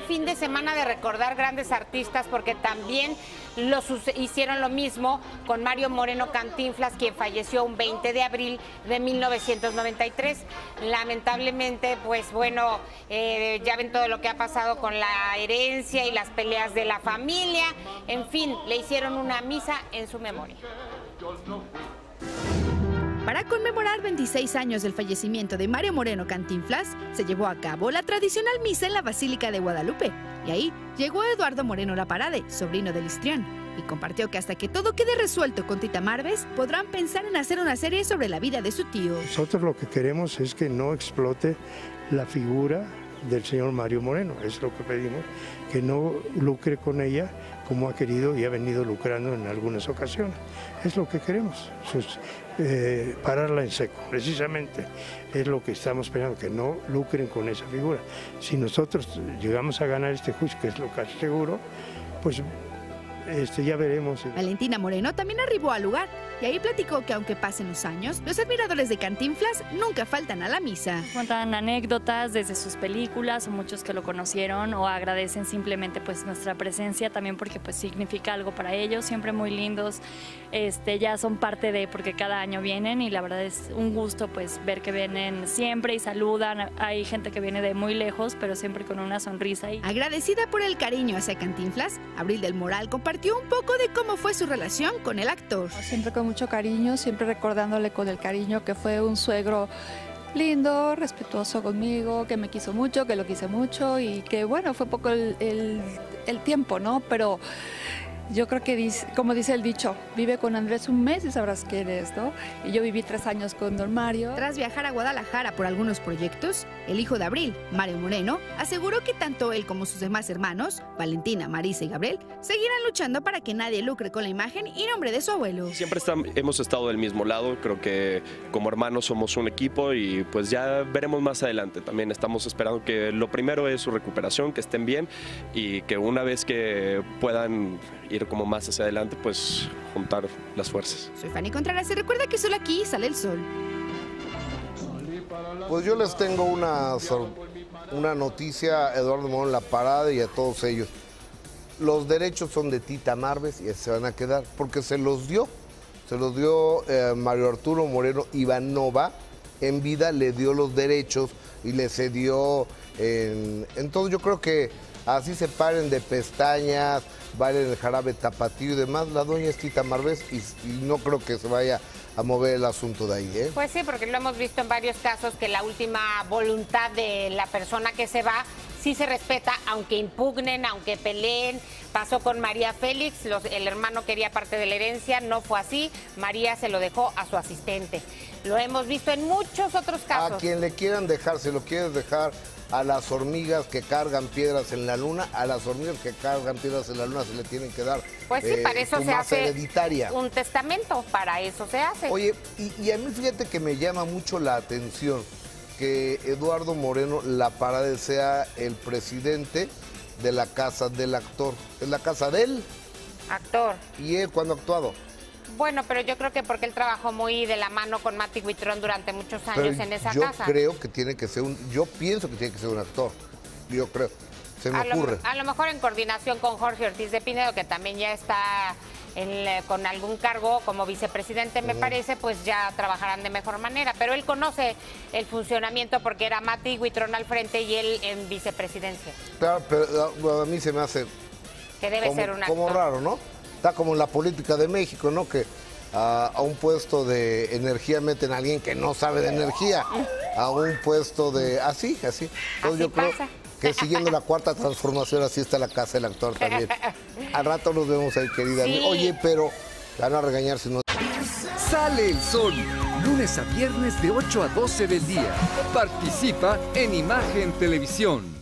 Fin de semana de recordar grandes artistas, porque también hicieron lo mismo con Mario Moreno Cantinflas, quien falleció un 20 de abril de 1993. Lamentablemente, pues bueno, ya ven todo lo que ha pasado con la herencia y las peleas de la familia. En fin, le hicieron una misa en su memoria. Para conmemorar 26 años del fallecimiento de Mario Moreno Cantinflas, se llevó a cabo la tradicional misa en la Basílica de Guadalupe. Y ahí llegó Eduardo Moreno Laparade, sobrino del histrión, y compartió que hasta que todo quede resuelto con Tita Marves, podrán pensar en hacer una serie sobre la vida de su tío. Nosotros lo que queremos es que no explote la figura del señor Mario Moreno, es lo que pedimos, que no lucre con ella como ha querido y ha venido lucrando en algunas ocasiones. Es lo que queremos, pararla en seco, precisamente es lo que estamos esperando, que no lucren con esa figura. Si nosotros llegamos a ganar este juicio, que es lo casi seguro, pues ya veremos. Valentina Moreno también arribó al lugar y ahí platicó que aunque pasen los años, los admiradores de Cantinflas nunca faltan a la misa. Cuentan anécdotas desde sus películas, o muchos que lo conocieron o agradecen simplemente pues nuestra presencia también, porque pues significa algo para ellos, siempre muy lindos, ya son parte de, porque cada año vienen y la verdad es un gusto pues ver que vienen siempre y saludan. Hay gente que viene de muy lejos, pero siempre con una sonrisa. Agradecida por el cariño hacia Cantinflas, Abril del Moral compartió un poco de cómo fue su relación con el actor. Siempre con mucho cariño, siempre recordándole con el cariño que fue un suegro lindo, respetuoso conmigo, que me quiso mucho, que lo quise mucho y que bueno, fue poco el tiempo, ¿no? Pero yo creo que, como dice el dicho, vive con Andrés un mes y sabrás quién es, ¿no? Y yo viví 3 años con don Mario. Tras viajar a Guadalajara por algunos proyectos, el hijo de Abril, Mario Moreno, aseguró que tanto él como sus demás hermanos, Valentina, Marisa y Gabriel, seguirán luchando para que nadie lucre con la imagen y nombre de su abuelo. Siempre hemos estado del mismo lado, creo que como hermanos somos un equipo y pues ya veremos más adelante. También estamos esperando que lo primero es su recuperación, que estén bien y que una vez que puedan ir como más hacia adelante, pues juntar las fuerzas. Soy Fanny Contreras y recuerda que solo aquí sale el sol. Pues yo les tengo una noticia a Eduardo Moreno Laparade y a todos ellos. Los derechos son de Tita Marves y se van a quedar, porque se los dio Mario Arturo Moreno Ivanova, en vida le dio los derechos y le cedió. Entonces yo creo que así se paren de pestañas, bailen el jarabe tapatío y demás. La doña es Tita Marves y no creo que se vaya a mover el asunto de ahí, ¿eh? Pues sí, porque lo hemos visto en varios casos que la última voluntad de la persona que se va sí se respeta, aunque impugnen, aunque peleen. Pasó con María Félix, el hermano quería parte de la herencia, no fue así. María se lo dejó a su asistente. Lo hemos visto en muchos otros casos. A quien le quieran dejar, se lo quieres dejar a las hormigas que cargan piedras en la luna, a las hormigas que cargan piedras en la luna se le tienen que dar. Pues sí, para eso se hace hereditaria. Un testamento, para eso se hace. Oye, y a mí fíjate que me llama mucho la atención que Eduardo Moreno Laparade sea el presidente de la casa del actor. Es la casa del actor. ¿Y él cuándo ha actuado? Bueno, pero yo creo que porque él trabajó muy de la mano con Mati Huitrón durante muchos años en esa casa. Yo creo que tiene que ser yo pienso que tiene que ser un actor. Yo creo. Se me ocurre. A lo mejor en coordinación con Jorge Ortiz de Pinedo, que también ya está con algún cargo como vicepresidente, me parece, pues ya trabajarán de mejor manera. Pero él conoce el funcionamiento porque era Mati Huitrón al frente y él en vicepresidencia. Claro, pero a mí se me hace que debe ser un actor. Como raro, ¿no? Está como en la política de México, ¿no? Que a un puesto de energía meten a alguien que no sabe de energía. A un puesto de... Así. Entonces yo creo que siguiendo la cuarta transformación, así está la casa del actor también. Al rato nos vemos ahí, querida. Sí. Oye, pero van a regañar si no... Sale el sol, lunes a viernes de 8 a 12 del día. Participa en Imagen Televisión.